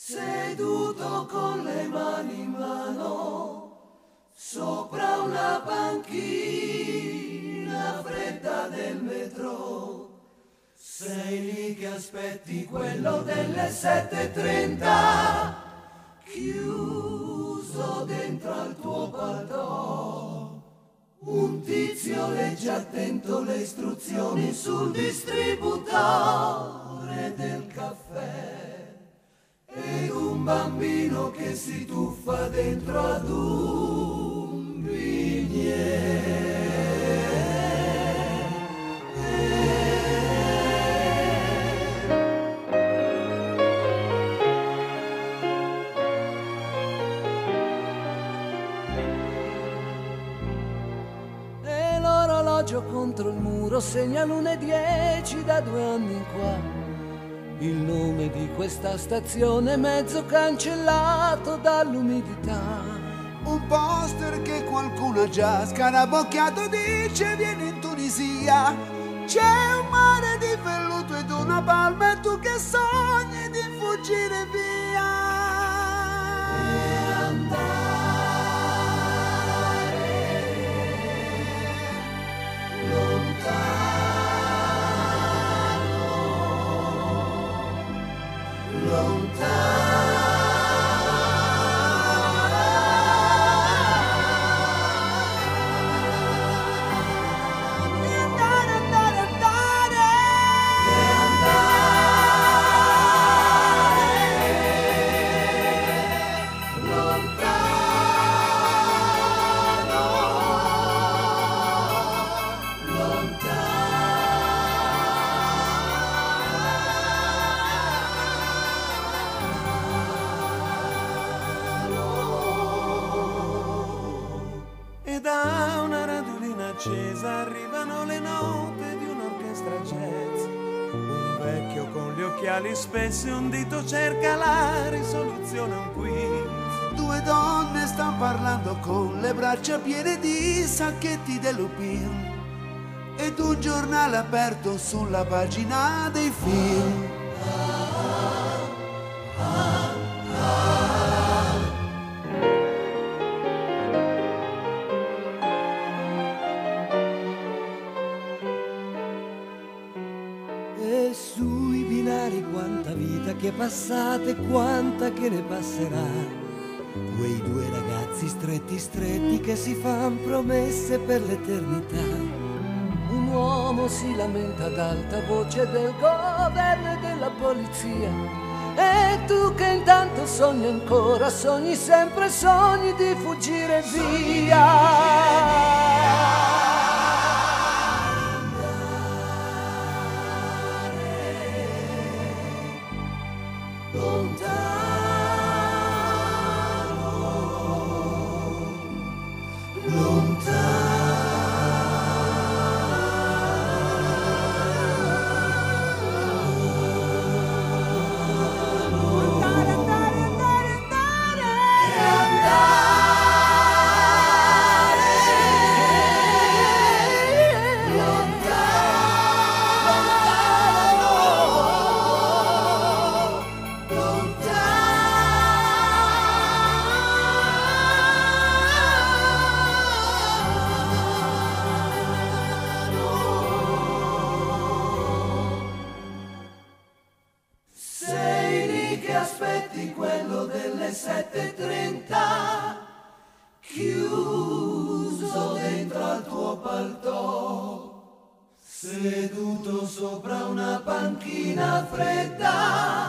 seduto con le mani in mano sopra una panchina fredda del metro. Sei lì che aspetti quello delle 7:30, chiuso dentro al tuo palto. Un tizio legge attento le istruzioni sul distributore del caffè ed un bambino che si tuffa dentro ad un bignè. Contro il muro segna l'1:10 da 2 anni in qua. Il nome di questa stazione mezzo cancellato dall'umidità. Un poster che qualcuno ha già scarabocchiato dice vieni in Tunisia. C'è un mare di velluto ed una palma e tu che sogni di fuggire via. E da una radulina accesa arrivano le note di un'orchestra jazz. Un vecchio con gli occhiali spessi, un dito cerca la risoluzione a un quiz. 2 donne stanno parlando con le braccia piene di sacchetti de Lupin ed un giornale aperto sulla pagina dei film. E sui binari quanta vita che è passata e quanta che ne passerà. Quei 2 ragazzi stretti stretti che si fan promesse per l'eternità. Un uomo si lamenta ad alta voce del governo e della polizia. E tu che intanto sogni ancora, sogni sempre, sogni di fuggire via. Aspetti quello delle 7:30, chiuso dentro al tuo palto, seduto sopra una panchina fredda.